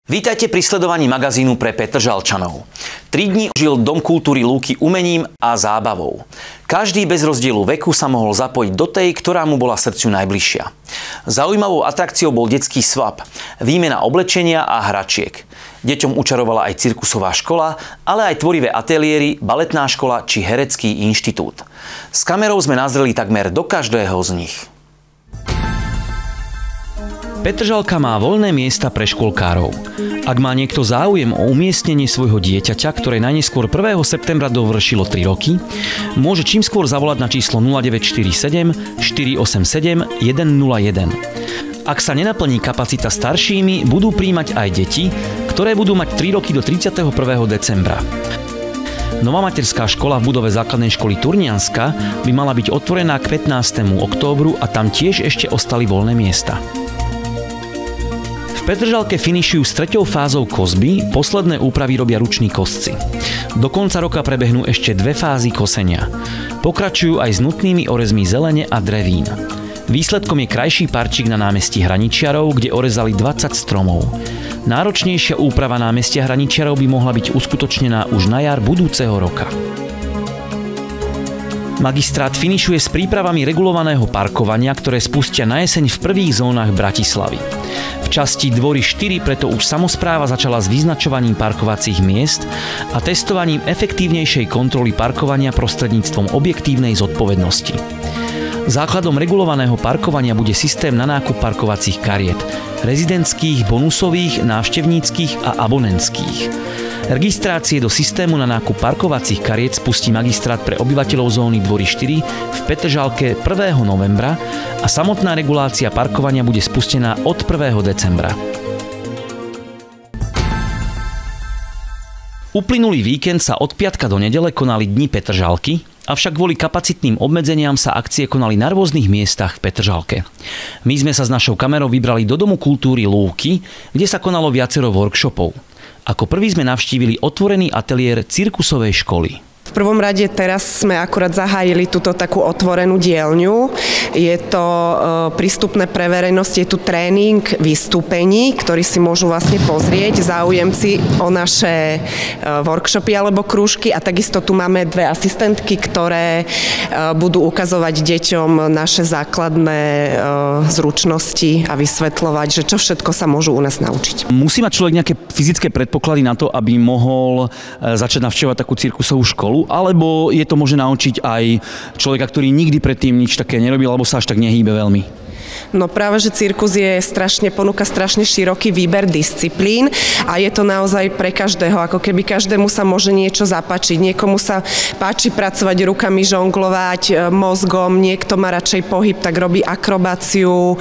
Vítajte pri sledovaní magazínu pre Petržalčanov. 3 dní žil Dom kultúry Lúky umením a zábavou. Každý bez rozdielu veku sa mohol zapojiť do tej, ktorá mu bola srdcu najbližšia. Zaujímavou atrakciou bol detský swap, výmena oblečenia a hračiek. Deťom učarovala aj cirkusová škola, ale aj tvorivé ateliéry, baletná škola či herecký inštitút. S kamerou sme nazreli takmer do každého z nich. Petržalka má voľné miesta pre škôlkárov. Ak má niekto záujem o umiestnenie svojho dieťaťa, ktoré najneskôr 1. septembra dovršilo 3 roky, môže čím skôr zavolať na číslo 0947 487 101. Ak sa nenaplní kapacita staršími, budú prijímať aj deti, ktoré budú mať 3 roky do 31. decembra. Nová materská škola v budove základnej školy Turnianska by mala byť otvorená k 15. októbru a tam tiež ešte ostali voľné miesta. V Petržalke finišujú s 3. fázou kosby, posledné úpravy robia ruční kosci. Do konca roka prebehnú ešte 2 fázy kosenia. Pokračujú aj s nutnými orezmi zelene a drevín. Výsledkom je krajší parčík na námestí Hraničiarov, kde orezali 20 stromov. Náročnejšia úprava námestia Hraničiarov by mohla byť uskutočnená už na jar budúceho roka. Magistrát finišuje s prípravami regulovaného parkovania, ktoré spustia na jeseň v prvých zónach Bratislavy. V časti Dvory 4 preto už samospráva začala s vyznačovaním parkovacích miest a testovaním efektívnejšej kontroly parkovania prostredníctvom objektívnej zodpovednosti. Základom regulovaného parkovania bude systém na nákup parkovacích kariet, rezidentských, bonusových, návštevníckych a abonentských. Registrácie do systému na nákup parkovacích kariet spustí magistrát pre obyvateľov zóny Dvory 4 v Petržalke 1. novembra a samotná regulácia parkovania bude spustená od 1. decembra. Uplynulý víkend sa od piatka do nedele konali Dni Petržalky, avšak kvôli kapacitným obmedzeniam sa akcie konali na rôznych miestach v Petržalke. My sme sa s našou kamerou vybrali do Domu kultúry Lúky, kde sa konalo viacero workshopov. Ako prvý sme navštívili otvorený ateliér cirkusovej školy. V prvom rade teraz sme akurát zahájili túto takú otvorenú dielňu. Je to prístupné pre verejnosť, je tu tréning vystúpení, ktorý si môžu vlastne pozrieť záujemci o naše workshopy alebo krúžky a takisto tu máme 2 asistentky, ktoré budú ukazovať deťom naše základné zručnosti a vysvetľovať, že čo všetko sa môžu u nás naučiť. Musí mať človek nejaké fyzické predpoklady na to, aby mohol začať navštevovať takú cirkusovú školu? Alebo je to môže naučiť aj človeka, ktorý nikdy predtým nič také nerobil, alebo sa až tak nehýbe veľmi? No práve, že cirkus ponúka strašne široký výber disciplín a je to naozaj pre každého, ako keby každému sa môže niečo zapáčiť. Niekomu sa páči pracovať rukami, žonglovať mozgom, niekto má radšej pohyb, tak robí akrobáciu,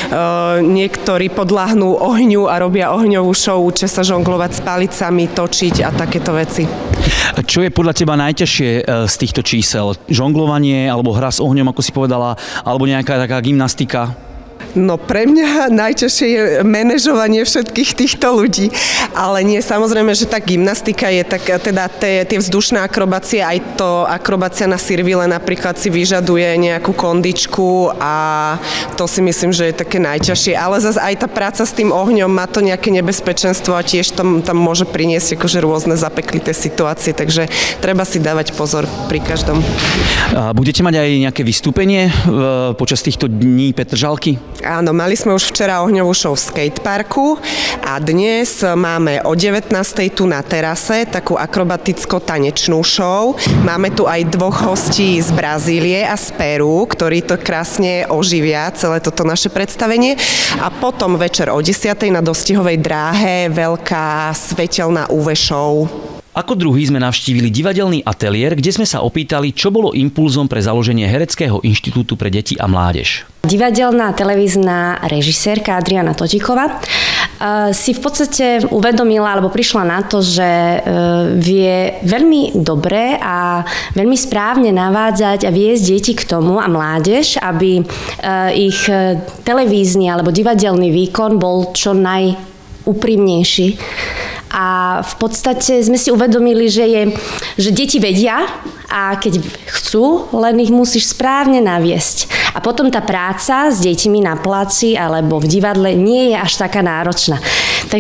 niektorí podľahnú ohňu a robia ohňovú show, učia sa žonglovať s palicami, točiť a takéto veci. Čo je podľa teba najťažšie z týchto čísel? Žonglovanie alebo hra s ohňom, ako si povedala, alebo nejaká taká gymnastika? No pre mňa najťažšie je manažovanie všetkých týchto ľudí, ale nie, samozrejme, že tá gymnastika je tak, teda tie vzdušné akrobácie, aj to akrobácia na sirvile napríklad si vyžaduje nejakú kondičku a to si myslím, že je také najťažšie, ale zase aj tá práca s tým ohňom má to nejaké nebezpečenstvo a tiež tam môže priniesť akože rôzne zapeklité situácie, takže treba si dávať pozor pri každom. Budete mať aj nejaké vystúpenie počas týchto dní Petržalky? Áno, mali sme už včera ohňovú show v skateparku a dnes máme o 19:00 tu na terase takú akrobaticko-tanečnú show. Máme tu aj 2 hostí z Brazílie a z Peru, ktorí to krásne oživia, celé toto naše predstavenie. A potom večer o 10:00 na dostihovej dráhe veľká svetelná UV show. Ako druhý sme navštívili divadelný ateliér, kde sme sa opýtali, čo bolo impulzom pre založenie Hereckého inštitútu pre deti a mládež. Divadelná televízna režisérka Adriana Totíková si v podstate uvedomila alebo prišla na to, že vie veľmi dobre a veľmi správne navádzať a viesť deti k tomu a mládež, aby ich televízny alebo divadelný výkon bol čo najúprimnejší. A v podstate sme si uvedomili, že deti vedia a keď chcú, len ich musíš správne naviesť. A potom tá práca s deťmi na placi alebo v divadle nie je až taká náročná. Takže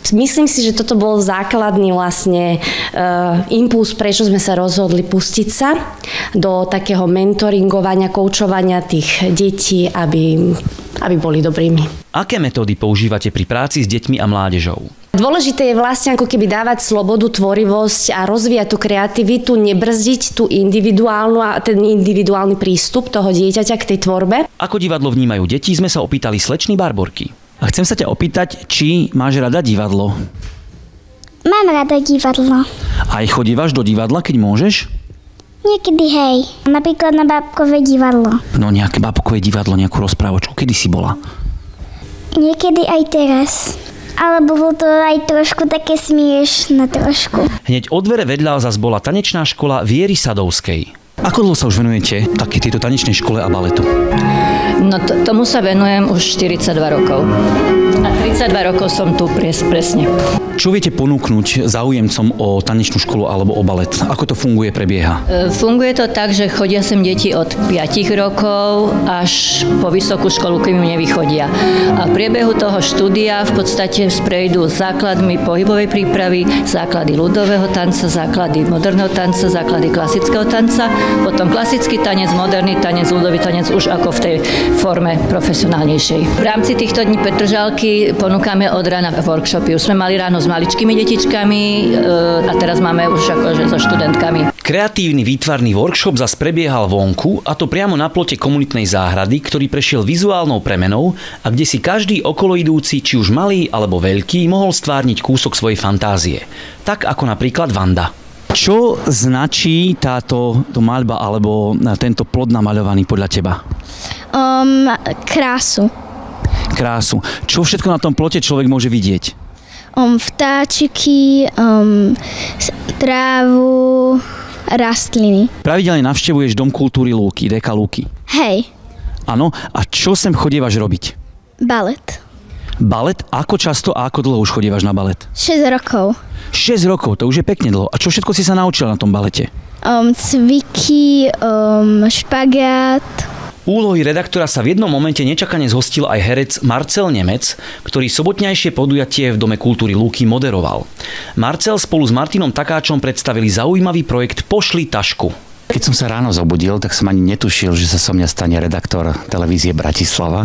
Myslím si, že toto bol základný vlastne impuls, prečo sme sa rozhodli pustiť sa do takého mentoringovania, koučovania tých detí, aby boli dobrými. Aké metódy používate pri práci s deťmi a mládežou? Dôležité je vlastne ako keby dávať slobodu, tvorivosť a rozvíjať tú kreativitu, nebrzdiť tú individuálnu a ten individuálny prístup toho dieťaťa k tej tvorbe. Ako divadlo vnímajú deti, sme sa opýtali slečny Barborky. A chcem sa ťa opýtať, či máš rada divadlo? Mám rada divadlo. Aj chodívaš do divadla, keď môžeš? Niekedy hej. Napríklad na bábkové divadlo. No nejaké bábkové divadlo, nejakú rozprávočku. Kedy si bola? Niekedy aj teraz. Ale bolo to aj trošku také smiešné trošku. Hneď od dvere vedľa zas bola tanečná škola Viery Sadovskej. Ako dlho sa už venujete také tejto tanečnej škole a baletu? No tomu sa venujem už 42 rokov. A 32 rokov som tu presne. Čo viete ponúknuť záujemcom o tanečnú školu alebo o balet? Ako to funguje, prebieha? Funguje to tak, že chodia sem deti od 5 rokov až po vysokú školu, kým nevychodia. A v priebehu toho štúdia v podstate prejdú základmi pohybovej prípravy, základy ľudového tanca, základy moderného tanca, základy klasického tanca, potom klasický tanec, moderný tanec, ľudový tanec už ako v tej forme profesionálnejšej. V rámci týchto dní Petržalky ponúkame od rána workshopy. Už sme mali ráno s maličkými detičkami a teraz máme už akože so študentkami. Kreatívny výtvarný workshop zas prebiehal vonku, a to priamo na plote komunitnej záhrady, ktorý prešiel vizuálnou premenou a kde si každý okoloidúci, či už malý alebo veľký, mohol stvárniť kúsok svojej fantázie. Tak ako napríklad Vanda. Čo značí táto maľba alebo tento plod namaľovaný podľa teba? Krásu. Krásu. Čo všetko na tom plote človek môže vidieť? Vtáčiky, trávu, rastliny. Pravidelne navštevuješ Dom kultúry Lúky, Deka Lúky. Hej. Áno. A čo sem chodievaš robiť? Balet. Balet? Ako často a ako dlho už chodievaš na balet? 6 rokov. 6 rokov, to už je pekne dlho. A čo všetko si sa naučila na tom balete? Cviky, špagát. Úlohy redaktora sa v jednom momente nečakane zhostil aj herec Marcel Nemec, ktorý sobotňajšie podujatie v Dome kultúry Lúky moderoval. Marcel spolu s Martinom Takáčom predstavili zaujímavý projekt Pošli tašku. Keď som sa ráno zobudil, tak som ani netušil, že sa so mňa stane redaktor televízie Bratislava.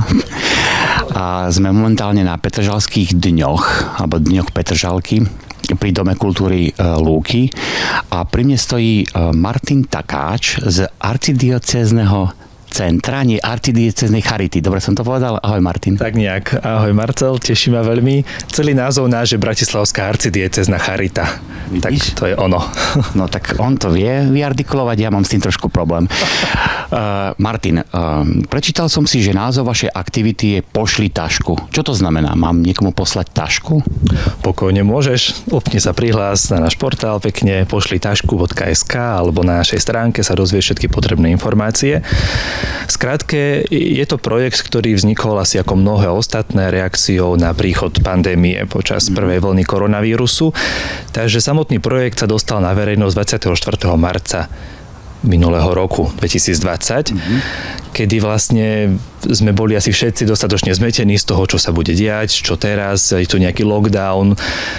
A sme momentálne na Petržalských dňoch, alebo dňoch Petržalky, pri Dome kultúry Lúky. A pri mne stojí Martin Takáč z arcidiecézneho centra, nie arcidiecéznej charity. Dobre som to povedal? Ahoj, Martin. Tak nejak. Ahoj, Marcel, teší ma veľmi. Celý názov náš je Bratislavská arcidiecézna charita. Vidíš? Tak to je ono. No tak on to vie vyartikulovať, ja mám s tým trošku problém. Martin, prečítal som si, že názov vašej aktivity je Pošli tašku. Čo to znamená? Mám niekomu poslať tašku? Pokojne môžeš. Úplne sa prihlás na náš portál pekne pošlitašku.sk alebo na našej stránke sa dozvieš všetky potrebné informácie. Skrátke, je to projekt, ktorý vznikol asi ako mnohé ostatné reakciou na príchod pandémie počas prvej vlny koronavírusu. Takže samotný projekt sa dostal na verejnosť 24. marca minulého roku 2020, kedy vlastne sme boli asi všetci dostatočne zmetení z toho, čo sa bude diať, čo teraz, je tu nejaký lockdown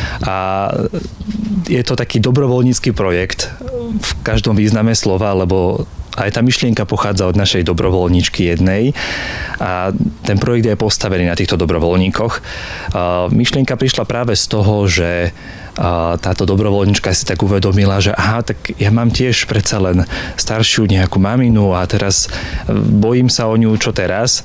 a je to taký dobrovoľnícky projekt v každom význame slova, lebo aj tá myšlienka pochádza od našej dobrovoľníčky jednej a ten projekt je postavený na týchto dobrovoľníkoch. Myšlienka prišla práve z toho, že táto dobrovoľníčka si tak uvedomila, že tak ja mám tiež predsa len staršiu nejakú maminu a teraz bojím sa o ňu, čo teraz.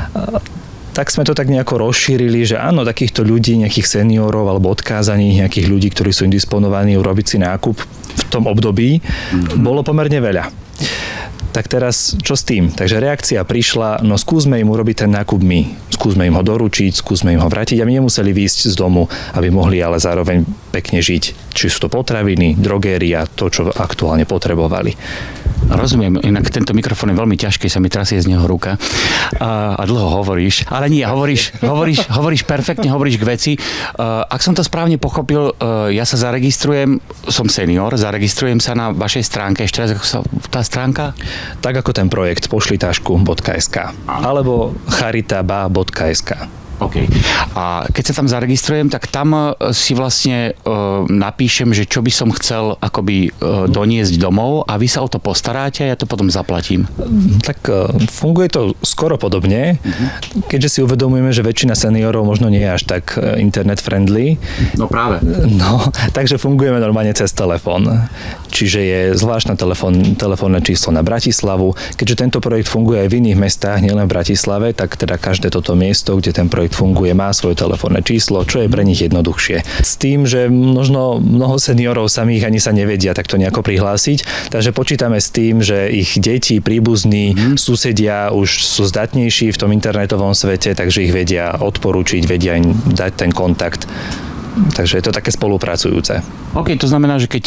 Tak sme to tak nejako rozšírili, že áno, takýchto ľudí, nejakých seniorov alebo odkázaných nejakých ľudí, ktorí sú indisponovaní urobiť si nákup v tom období, bolo pomerne veľa. Tak teraz čo s tým? Takže reakcia prišla, no skúsme im urobiť ten nákup my. Skúsme im ho doručiť, skúsme im ho vrátiť, aby nemuseli výjsť z domu, aby mohli ale zároveň pekne žiť. Či sú to potraviny, drogéria, to, čo aktuálne potrebovali. Rozumiem, inak tento mikrofón je veľmi ťažký, sa mi trasie z neho ruka a dlho hovoríš, ale nie, hovoríš perfektne, hovoríš k veci. Ak som to správne pochopil, ja sa zaregistrujem, som senior, zaregistrujem sa na vašej stránke, ešte raz, ako sa tá stránka? Tak ako ten projekt pošlitašku.sk alebo charitaba.sk. OK. A keď sa tam zaregistrujem, tak tam si vlastne napíšem, že čo by som chcel akoby doniesť domov a vy sa o to postaráte a ja to potom zaplatím. Tak funguje to skoro podobne, keďže si uvedomujeme, že väčšina seniorov možno nie je až tak internet friendly. No práve. No, takže fungujeme normálne cez telefón. Čiže je zvláštne telefónne číslo na Bratislavu. Keďže tento projekt funguje aj v iných mestách, nielen v Bratislave, tak teda každé toto miesto, kde ten projekt funguje, má svoje telefónne číslo, čo je pre nich jednoduchšie. S tým, že možno mnoho seniorov samých ani sa nevedia takto nejako prihlásiť, takže počítame s tým, že ich deti, príbuzní, susedia už sú zdatnejší v tom internetovom svete, takže ich vedia odporúčiť, vedia im dať ten kontakt. Takže je to také spolupracujúce. OK, to znamená, že keď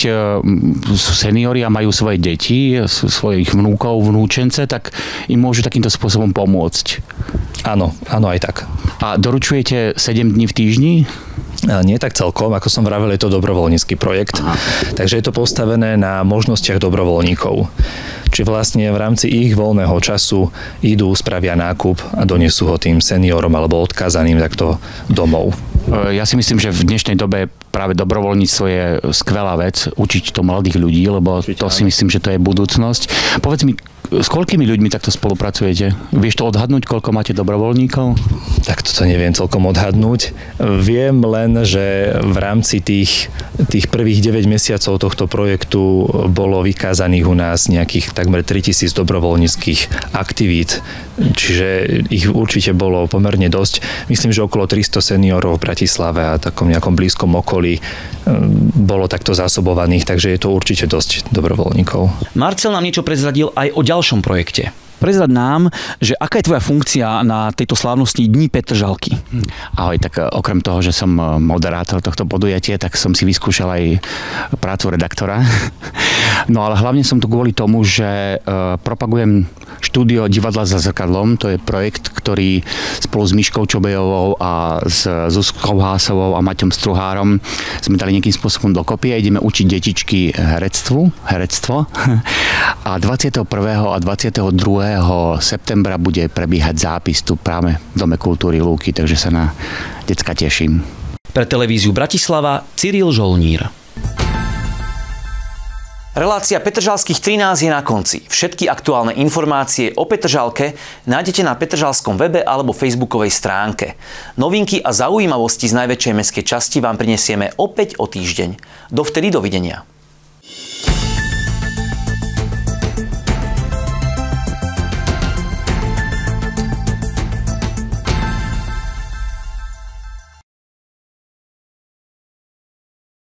sú seniori a majú svoje deti, svojich vnúkov, vnúčence, tak im môžu takýmto spôsobom pomôcť. Áno, aj tak. A doručujete 7 dní v týždni? Nie tak celkom, ako som vravel, je to dobrovoľnícky projekt. Aha. Takže je to postavené na možnostiach dobrovoľníkov. Či vlastne v rámci ich voľného času idú, spravia nákup a donesú ho tým seniorom alebo odkázaným takto domov. Ja si myslím, že v dnešnej dobe práve dobrovoľníctvo je skvelá vec, učiť to mladých ľudí, lebo to si myslím, že to je budúcnosť. Povedz mi, s koľkými ľuďmi takto spolupracujete? Vieš to odhadnúť, koľko máte dobrovoľníkov? Tak toto neviem celkom odhadnúť. Viem len, že v rámci tých prvých 9 mesiacov tohto projektu bolo vykázaných u nás nejakých takmer 3000 dobrovoľníckych aktivít. Čiže ich určite bolo pomerne dosť. Myslím, že okolo 300 seniorov v Bratislave a takom nejakom blízkom okolí bolo takto zásobovaných, takže je to určite dosť dobrovoľníkov. Marcel nám niečo prezradil aj o ďalšom projekte. Prezrad nám, že aká je tvoja funkcia na tejto slávnosti Dní Petržalky? Ahoj, tak okrem toho, že som moderátor tohto podujatia, tak som si vyskúšal aj prácu redaktora. No ale hlavne som tu kvôli tomu, že propagujem štúdio Divadla za zrkadlom. To je projekt, ktorý spolu s Miškou Čobejovou a s Zuzkou Hásovou a Maťom Struhárom sme dali nejakým spôsobom dokopy a ideme učiť detičky herectvo. A 21. a 22. septembra bude prebiehať zápis tu práve v Dome kultúry Lúky, takže sa na decka teším. Pre televíziu Bratislava Cyril Žolnír. Relácia Petržalských 13 je na konci. Všetky aktuálne informácie o Petržalke nájdete na petržalskom webe alebo facebookovej stránke. Novinky a zaujímavosti z najväčšej mestskej časti vám prinesieme opäť o týždeň. Dovtedy dovidenia.